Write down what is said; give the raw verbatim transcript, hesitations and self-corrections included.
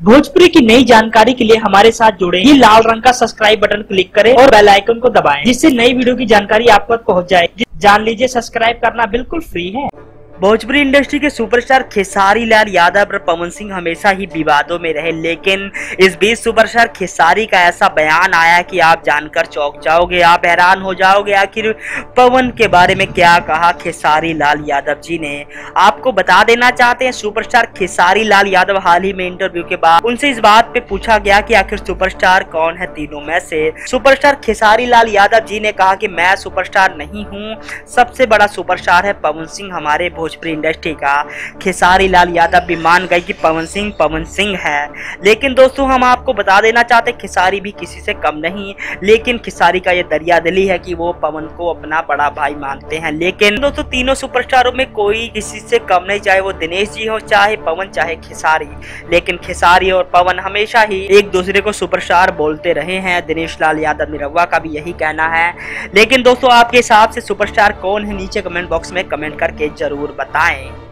भोजपुरी की नई जानकारी के लिए हमारे साथ जुड़े ये लाल रंग का सब्सक्राइब बटन क्लिक करें और बेल आइकन को दबाएं, जिससे नई वीडियो की जानकारी आप तक पहुंच जाए। जान लीजिए, सब्सक्राइब करना बिल्कुल फ्री है। भोजपुरी इंडस्ट्री के सुपरस्टार खेसारी लाल यादव और पवन सिंह हमेशा ही विवादों में रहे, लेकिन इस बीच सुपरस्टार खेसारी का ऐसा बयान आया कि आप जानकर चौंक जाओगे, आप हैरान हो जाओगे। आखिर पवन के बारे में क्या कहा खेसारी लाल यादव जी ने, आपको बता देना चाहते हैं। सुपरस्टार खेसारी लाल यादव हाल ही में इंटरव्यू के बाद उनसे इस बात पे पूछा गया कि आखिर सुपरस्टार कौन है तीनों में से। सुपरस्टार खेसारी लाल यादव जी ने कहा कि मैं सुपरस्टार नहीं हूँ, सबसे बड़ा सुपरस्टार है पवन सिंह हमारे भोजपुरी इंडस्ट्री का। खेसारी लाल यादव भी मान गए कि पवन सिंह पवन सिंह है। लेकिन दोस्तों, हम आपको बता देना चाहते हैं खेसारी भी किसी से कम नहीं, लेकिन खेसारी का ये दरिया दिली है कि वो पवन को अपना बड़ा भाई मानते हैं। लेकिन दोस्तों, तीनों सुपरस्टारों में कोई किसी से कम नहीं, चाहे वो दिनेश जी हो, चाहे पवन, चाहे खेसारी। लेकिन खेसारी और पवन हमेशा ही एक दूसरे को सुपरस्टार बोलते रहे हैं। दिनेश लाल यादव निरहुआ का भी यही कहना है। लेकिन दोस्तों, आपके हिसाब से सुपरस्टार कौन है, नीचे कमेंट बॉक्स में कमेंट करके जरूर बताएं।